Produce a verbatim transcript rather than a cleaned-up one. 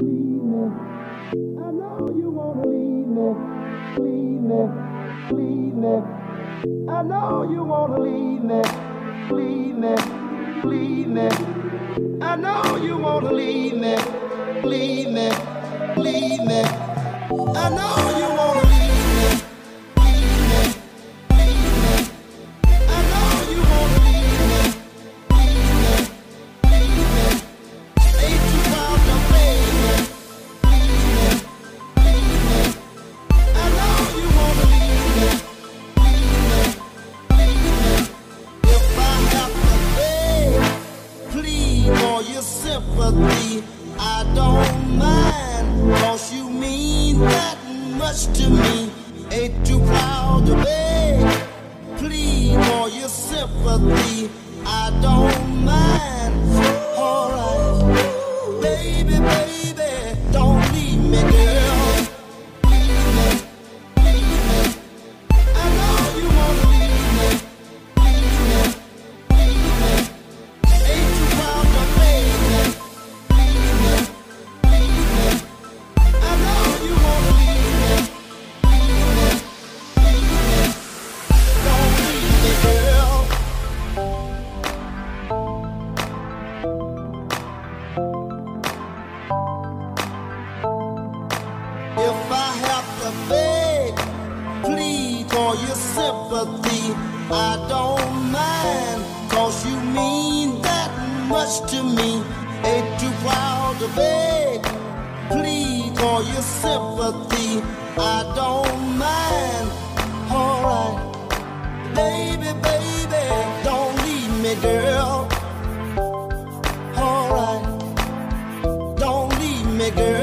leave me. I know you wanna leave me, leave me, leave me. I know you wanna leave me, leave me, leave me. I know you wanna leave me, leave me, leave me. I know you wanna leave me, leave me, leave me. I know you wanna leave me, leave me, leave me. Ain't you proud to play me, leave me, leave me. I know you wanna leave me, leave me, leave me. If I have to beg, plead for your sympathy, I don't mind, 'cause you mean that much to me. Ain't too proud to beg, plead for your sympathy, I don't mind. Alright, baby, baby, don't leave me, girl. Leave me, leave me. I know you wanna leave me, leave me, leave me. Ain't too proud to beg me, leave me, leave me. I know you wanna leave me, leave me, leave me. Don't leave me, girl. If I have to beg, plead for your sympathy, I don't mind, 'cause you mean that much to me. Ain't too proud to beg, plead for your sympathy, I don't mind. Alright, baby, baby, don't leave me, girl. Alright, don't leave me, girl.